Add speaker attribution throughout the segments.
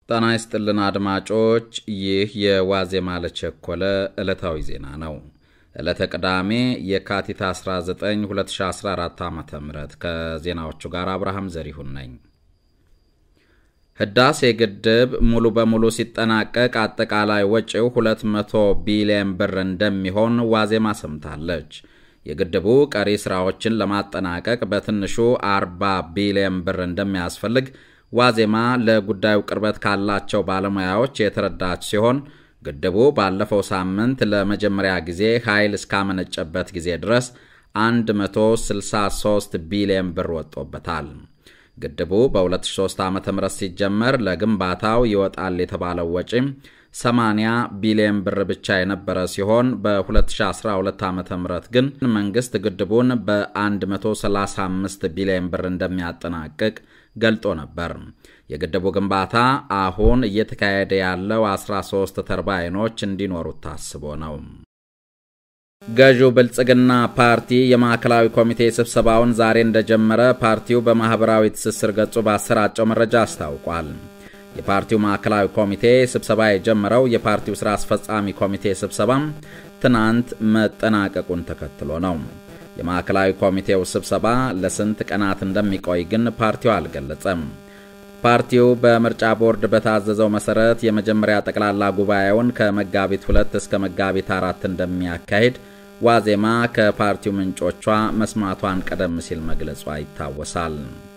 Speaker 1: ጤና ይስጥልን አድማጮች ይህ የዋዜማ ለቸኮለ ዕለታዊ ዜና ነው። ዕለተ ቅዳሜ የካቲት 19 2014 ዓ.ም ከዜናዎቹ ጋር አብርሃም ዘሪሁን ነኝ። ህዳሴ ግድብ ሙሉ በሙሉ ሲጠናቀቅ አጠቃላይ ወጪው 200 ቢሊዮን ብር እንደሚሆን ዋዜማ ሰምታለች። የግድቡ ቀሪ ስራዎችን ለማጠናቀቅ በትንሹ 40 ቢሊዮን ብር እንደሚያስፈልግ ዋዜማ ለጉዳዩ ቅርበት ካላቸው ባለሙያዎች የተረዳች ሲሆን ግድቡ ባለፈው ሳምንት ለመጀመሪያ ጊዜ ኃይል እስካመነጨበት ጊዜ ድረስ 163 ቢሊዮን ብር ወጥቶበታል። ግድቡ በ2003 ዓ.ም ሲጀመር ለግንባታው ይወጣል የተባለው ወጪ 80 ቢሊዮን ብር ብቻ የነበረ ሲሆን በ2012 ዓ.ም ግን መንግስት ግድቡን በ135 ቢሊዮን ብር እንደሚያጠናቅቅ ገልጦ ነበር። የግድቡ ግንባታ አሁን እየተካሄደ ያለው 13 ተርባይኖች እንዲኖሩት ታስቦ ነው። ገዢው ብልጽግና ፓርቲ የማዕከላዊ ኮሚቴ ስብሰባውን ዛሬ እንደጀመረ ፓርቲው በማህበራዊ ትስስር ገጹ ባሰራጨው መረጃ አስታውቋል። የፓርቲው ማዕከላዊ ኮሚቴ ስብሰባ የጀመረው የፓርቲው ስራ አስፈጻሚ ኮሚቴ ስብሰባም ትናንት መጠናቀቁን ተከትሎ ነው። የማዕከላዊ ኮሚቴው ስብሰባ ለስንት ቀናት እንደሚቆይ ግን ፓርቲው አልገለጸም። ፓርቲው በምርጫ ቦርድ በታዘዘው መሰረት የመጀመሪያ ጠቅላላ ጉባኤውን ከመጋቢት 2 እስከ መጋቢት 4 እንደሚያካሂድ ዋዜማ ከፓርቲው ምንጮቿ መስማቷን ቀደም ሲል መግለጿ ይታወሳል።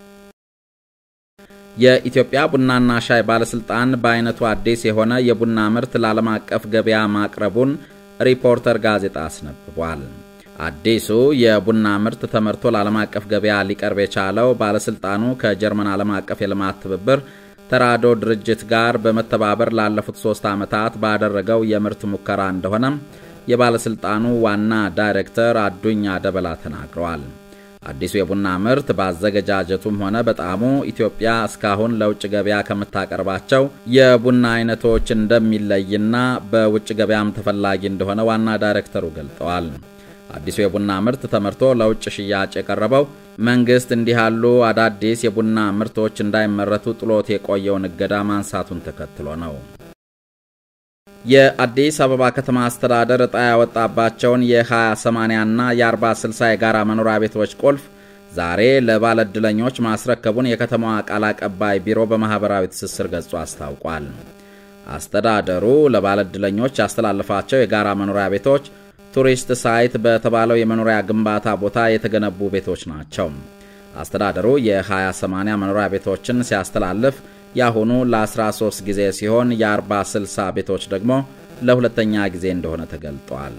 Speaker 1: የኢትዮጵያ ቡናና ሻይ ባለስልጣን በአይነቱ አዲስ የሆነ የቡና ምርት ለዓለም አቀፍ ገበያ ማቅረቡን ሪፖርተር ጋዜጣ አስነብቧል። አዲሱ የቡና ምርት ተመርቶ ለዓለም አቀፍ ገበያ ሊቀርብ የቻለው ባለስልጣኑ ከጀርመን ዓለም አቀፍ የልማት ትብብር ተራዶ ድርጅት ጋር በመተባበር ላለፉት 3 ዓመታት ባደረገው የምርት ሙከራ እንደሆነ የባለስልጣኑ ዋና ዳይሬክተር አዱኛ ደበላ ተናግረዋል። አዲሱ የቡና ምርት ባዘገጃጀቱም ሆነ በጣሙ ኢትዮጵያ እስካሁን ለውጭ ገበያ ከምታቀርባቸው የቡና አይነቶች እንደሚለይና በውጭ ገበያም ተፈላጊ እንደሆነ ዋና ዳይሬክተሩ ገልጸዋል። አዲሱ የቡና ምርት ተመርቶ ለውጭ ሽያጭ የቀረበው መንግስት እንዲህ ያሉ አዳዲስ የቡና ምርቶች እንዳይመረቱ ጥሎት የቆየውን እገዳ ማንሳቱን ተከትሎ ነው። የአዲስ አበባ ከተማ አስተዳደር ዕጣ ያወጣባቸውን የ20/80 እና የ40/60 የጋራ መኖሪያ ቤቶች ቁልፍ ዛሬ ለባለዕድለኞች ማስረከቡን የከተማዋ ቃል አቀባይ ቢሮ በማህበራዊ ትስስር ገጹ አስታውቋል። አስተዳደሩ ለባለዕድለኞች ያስተላለፋቸው የጋራ መኖሪያ ቤቶች ቱሪስት ሳይት በተባለው የመኖሪያ ግንባታ ቦታ የተገነቡ ቤቶች ናቸው። አስተዳደሩ የ20/80 መኖሪያ ቤቶችን ሲያስተላልፍ ያሁኑ ለ13 ጊዜ ሲሆን የ40/60 ቤቶች ደግሞ ለሁለተኛ ጊዜ እንደሆነ ተገልጧል።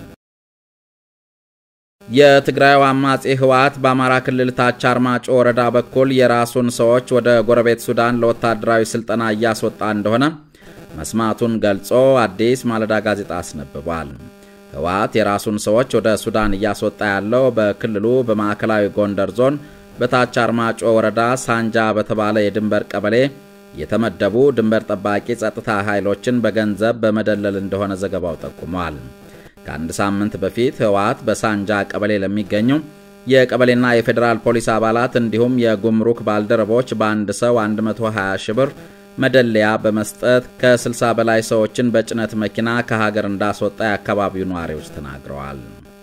Speaker 1: የትግራይ አማጺ ህወሓት በአማራ ክልል ታች አርማጮ ወረዳ በኩል የራሱን ሰዎች ወደ ጎረቤት ሱዳን ለወታደራዊ ስልጠና እያስወጣ እንደሆነ መስማቱን ገልጾ አዲስ ማለዳ ጋዜጣ አስነብቧል። ህወሓት የራሱን ሰዎች ወደ ሱዳን እያስወጣ ያለው በክልሉ በማዕከላዊ ጎንደር ዞን በታች አርማጮ ወረዳ ሳንጃ በተባለ የድንበር ቀበሌ የተመደቡ ድንበር ጠባቂ ጸጥታ ኃይሎችን በገንዘብ በመደለል እንደሆነ ዘገባው ጠቁሟል። ከአንድ ሳምንት በፊት ህወሓት በሳንጃ ቀበሌ ለሚገኙ የቀበሌና የፌደራል ፖሊስ አባላት እንዲሁም የጉምሩክ ባልደረቦች በአንድ ሰው 120 ሺህ ብር መደለያ በመስጠት ከ60 በላይ ሰዎችን በጭነት መኪና ከሀገር እንዳስወጣ የአካባቢው ነዋሪዎች ተናግረዋል።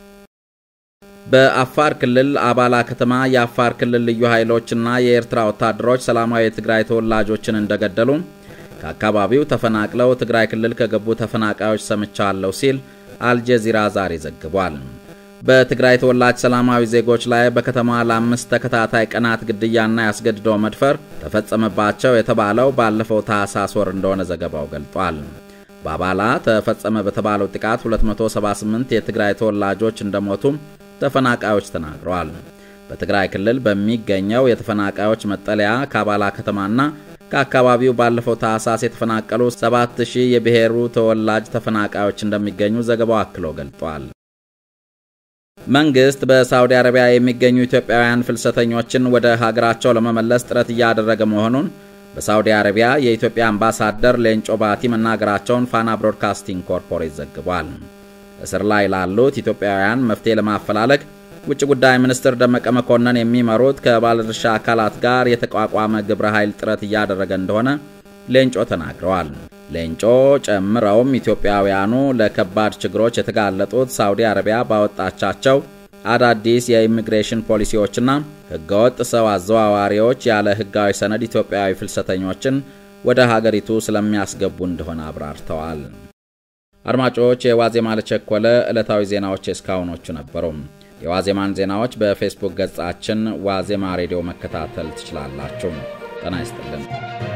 Speaker 1: በአፋር ክልል አባላ ከተማ የአፋር ክልል ልዩ ኃይሎችና የኤርትራ ወታደሮች ሰላማዊ የትግራይ ተወላጆችን እንደገደሉ ከአካባቢው ተፈናቅለው ትግራይ ክልል ከገቡ ተፈናቃዮች ሰምቻለሁ ሲል አልጀዚራ ዛሬ ዘግቧል። በትግራይ ተወላጅ ሰላማዊ ዜጎች ላይ በከተማዋ ለ5 ተከታታይ ቀናት ግድያና ያስገድዶ መድፈር ተፈጸመባቸው የተባለው ባለፈው ታህሳስ ወር እንደሆነ ዘገባው ገልጧል። በአባላ ተፈጸመ በተባለው ጥቃት 278 የትግራይ ተወላጆች እንደሞቱ ተፈናቃዮች ተናግረዋል። በትግራይ ክልል በሚገኘው የተፈናቃዮች መጠለያ ከአባላ ከተማና ከአካባቢው ባለፈው ታህሳስ የተፈናቀሉ 7000 የብሔሩ ተወላጅ ተፈናቃዮች እንደሚገኙ ዘገባው አክሎ ገልጧል። መንግስት በሳውዲ አረቢያ የሚገኙ ኢትዮጵያውያን ፍልሰተኞችን ወደ ሀገራቸው ለመመለስ ጥረት እያደረገ መሆኑን በሳውዲ አረቢያ የኢትዮጵያ አምባሳደር ሌንጮ ባቲ መናገራቸውን ፋና ብሮድካስቲንግ ኮርፖሬት ዘግቧል። እስር ላይ ላሉት ኢትዮጵያውያን መፍትሄ ለማፈላለግ ውጭ ጉዳይ ሚኒስትር ደመቀ መኮንን የሚመሩት ከባለድርሻ አካላት ጋር የተቋቋመ ግብረ ኃይል ጥረት እያደረገ እንደሆነ ሌንጮ ተናግረዋል። ሌንጮ ጨምረውም ኢትዮጵያውያኑ ለከባድ ችግሮች የተጋለጡት ሳውዲ አረቢያ ባወጣቻቸው አዳዲስ የኢሚግሬሽን ፖሊሲዎችና ህገወጥ ሰው አዘዋዋሪዎች ያለ ህጋዊ ሰነድ ኢትዮጵያዊ ፍልሰተኞችን ወደ ሀገሪቱ ስለሚያስገቡ እንደሆነ አብራርተዋል። አድማጮች የዋዜማ ለቸኮለ ዕለታዊ ዜናዎች እስካሁኖቹ ነበሩ። የዋዜማን ዜናዎች በፌስቡክ ገጻችን ዋዜማ ሬዲዮ መከታተል ትችላላችሁ። ጤና ይስጥልን።